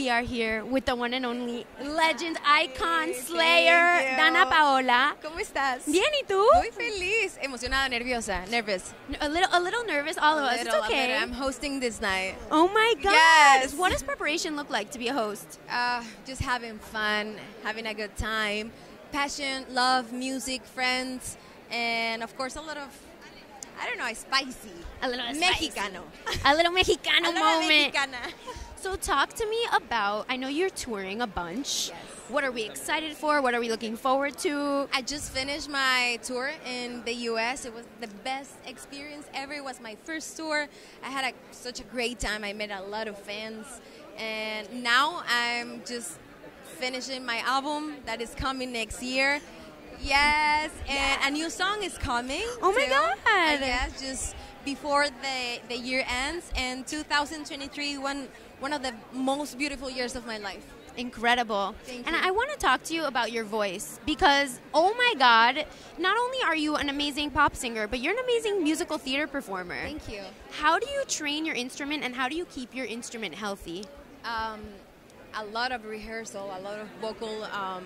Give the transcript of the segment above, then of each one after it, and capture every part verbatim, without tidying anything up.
we are here with the one and only legend, icon, slayer, Danna Paola. ¿Cómo estás? Bien, ¿y tú? Muy feliz, emocionada, nerviosa, nervous. A little, a little nervous, all a of us. little, It's okay. I'm hosting this night. Oh my God! Yes. What does preparation look like to be a host? Uh, just having fun, having a good time, passion, love, music, friends, and of course a lot of, I don't know, spicy. A little Mexicano. Spicy. A little Mexicano a little moment. Mexicana. So talk to me about, I know you're touring a bunch. Yes. What are we excited for? What are we looking forward to? I just finished my tour in the U S. It was the best experience ever. It was my first tour. I had a, such a great time. I met a lot of fans. And now I'm just finishing my album that is coming next year. Yes, and yeah. a new song is coming. Oh my too. God! Uh, yes, just before the, the year ends. And two thousand twenty-three, one, one of the most beautiful years of my life. Incredible. Thank and you. I want to talk to you about your voice because, oh my God, not only are you an amazing pop singer, but you're an amazing musical theater performer. Thank you. How do you train your instrument and how do you keep your instrument healthy? Um, a lot of rehearsal, a lot of vocal um,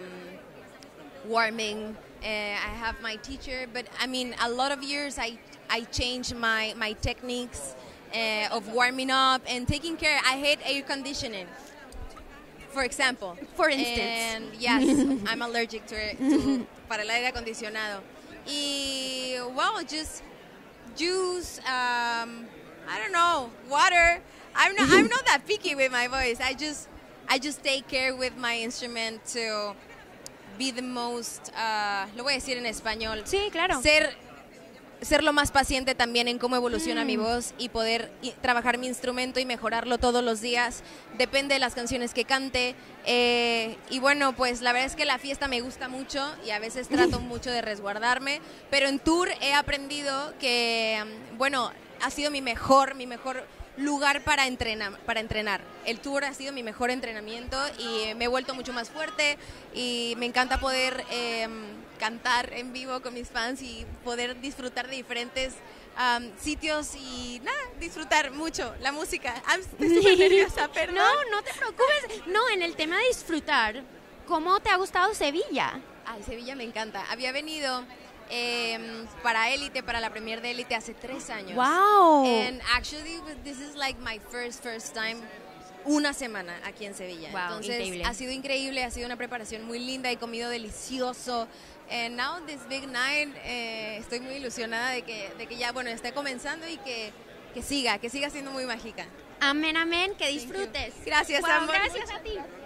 warming. Uh, I have my teacher, but I mean, a lot of years I, I changed my, my techniques uh, of warming up and taking care. I hate air conditioning, for example. For instance. And yes, I'm allergic to, it, to para el aire acondicionado. Y, well, just juice, um, I don't know, water. I'm not, I'm not that picky with my voice. I just, I just take care with my instrument to be the most, uh, lo voy a decir en español. Sí, claro. Ser, ser lo más paciente también en cómo evoluciona mm. mi voz y poder y, trabajar mi instrumento y mejorarlo todos los días. Depende de las canciones que cante. Eh, y bueno, pues la verdad es que la fiesta me gusta mucho y a veces trato mucho de resguardarme. Pero en tour he aprendido que, bueno, ha sido mi mejor, mi mejor lugar para entrenar, para entrenar. El tour ha sido mi mejor entrenamiento y me he vuelto mucho más fuerte y me encanta poder eh, cantar en vivo con mis fans y poder disfrutar de diferentes um, sitios y nada, disfrutar mucho la música. Ah, estoy súper nerviosa, perdón. No, no te preocupes. No, en el tema de disfrutar, ¿cómo te ha gustado Sevilla? Ay, Sevilla me encanta. Había venido Eh, para Élite, para la premier de Élite hace tres años. Wow. And actually this is like my first first time una semana aquí en Sevilla. Wow, entonces increíble. Ha sido increíble, ha sido una preparación muy linda, he comido delicioso. And now this big night, eh, estoy muy ilusionada de que, de que ya bueno esté comenzando y que, que siga, que siga siendo muy mágica. Amén, amén, que disfrutes. Gracias, wow, amor. Gracias a ti.